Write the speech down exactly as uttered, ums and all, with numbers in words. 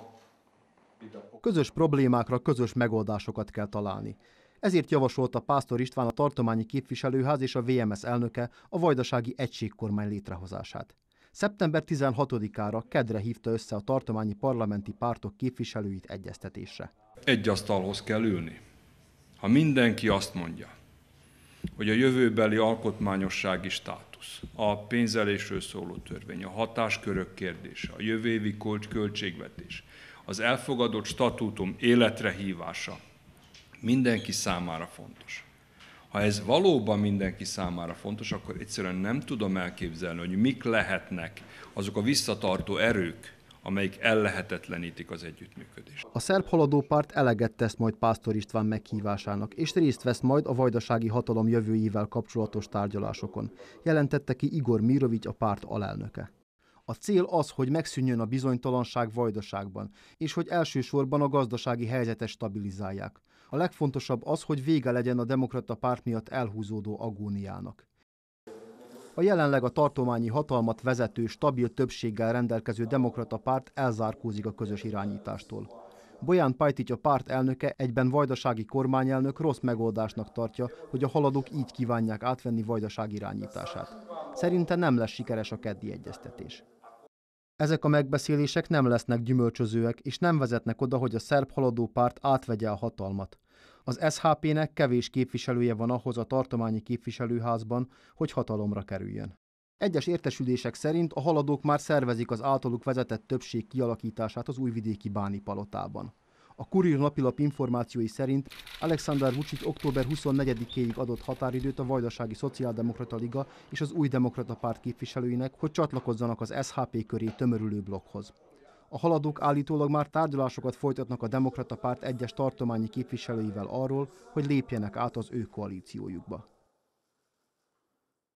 Közös problémákra közös megoldásokat kell találni. Ezért javasolta Pásztor István, a tartományi képviselőház és a vé em es elnöke a vajdasági egységkormány létrehozását. szeptember tizenhatodikára, kedre hívta össze a tartományi parlamenti pártok képviselőit egyeztetésre. Egy asztalhoz kell ülni. Ha mindenki azt mondja, hogy a jövőbeli alkotmányossági státusz, a pénzelésről szóló törvény, a hatáskörök kérdése, a jövő évi költségvetés, az elfogadott statútum életre hívása mindenki számára fontos. Ha ez valóban mindenki számára fontos, akkor egyszerűen nem tudom elképzelni, hogy mik lehetnek azok a visszatartó erők, amelyik ellehetetlenítik az együttműködést. A Szerb Haladó Párt eleget tesz majd Pásztor István meghívásának, és részt vesz majd a vajdasági hatalom jövőjével kapcsolatos tárgyalásokon, jelentette ki Igor Mirovics, a párt alelnöke. A cél az, hogy megszűnjön a bizonytalanság Vajdaságban, és hogy elsősorban a gazdasági helyzetet stabilizálják. A legfontosabb az, hogy vége legyen a Demokrata Párt miatt elhúzódó agóniának. A jelenleg a tartományi hatalmat vezető, stabil többséggel rendelkező Demokrata Párt elzárkózik a közös irányítástól. Bolyán Pajtics, a párt elnöke, egyben vajdasági kormányelnök rossz megoldásnak tartja, hogy a Haladók így kívánják átvenni Vajdaság irányítását. Szerinte nem lesz sikeres a keddi egyeztetés. Ezek a megbeszélések nem lesznek gyümölcsözőek, és nem vezetnek oda, hogy a Szerb Haladó Párt átvegye a hatalmat. Az es há pének kevés képviselője van ahhoz a tartományi képviselőházban, hogy hatalomra kerüljön. Egyes értesülések szerint a Haladók már szervezik az általuk vezetett többség kialakítását az újvidéki Báni palotában. A Kurír napilap információi szerint Alexander Vučić október huszonnegyedikéig adott határidőt a Vajdasági Szociáldemokrata Liga és az Új Demokrata Párt képviselőinek, hogy csatlakozzanak az es há pé köré tömörülő blokkhoz. A Haladók állítólag már tárgyalásokat folytatnak a Demokrata Párt egyes tartományi képviselőivel arról, hogy lépjenek át az ő koalíciójukba.